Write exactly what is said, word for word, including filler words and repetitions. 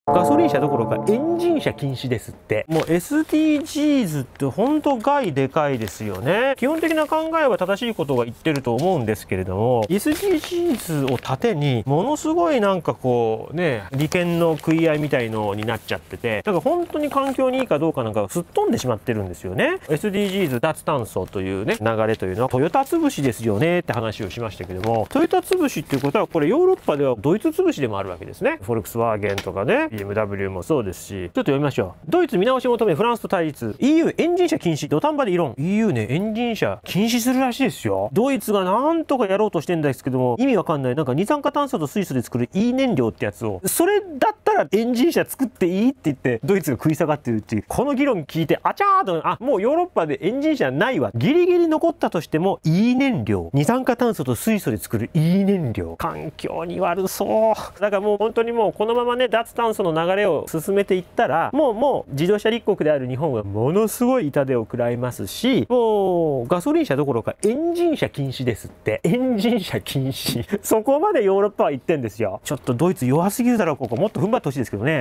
ガソリン車どころかエンジン車禁止ですって。もう エスディージーズ ってほんと害でかいですよね。基本的な考えは正しいことが言ってると思うんですけれども、 エスディージーズ を盾にものすごいなんかこうね、利権の食い合いみたいのになっちゃってて、だから本当に環境にいいかどうかなんかすっ飛んでしまってるんですよね。 エスディージーズ 脱炭素というね流れというのはトヨタ潰しですよねって話をしましたけども、トヨタ潰しっていうことはこれヨーロッパではドイツ潰しでもあるわけですね。フォルクスワーゲンとかね ビーエムダブリュー もそうですし、ちょっと読みましょう。ドイツ見直し求めフランスと対立、 イーユー エンジン車禁止土壇場で異論。 イーユー ねエンジン車禁止するらしいですよ。ドイツがなんとかやろうとしてんですけども、意味わかんない、なんか二酸化炭素と水素で作る E 燃料ってやつを、それだったらエンジン車作っていいって言ってドイツが食い下がってるっていう、この議論聞いてあちゃーと、あもうヨーロッパでエンジン車ないわ、ギリギリ残ったとしても E 燃料、二酸化炭素と水素で作る E 燃料、環境に悪そう。だからもう本当にもうこのままね脱炭素の流れを進めていったら、もうもう自動車立国である日本はものすごい痛手を食らいますし、もうガソリン車どころかエンジン車禁止ですって。エンジン車禁止そこまでヨーロッパは言ってんですよ。ちょっとドイツ弱すぎるだろう、ここもっと踏ん張ってほしいですけどね。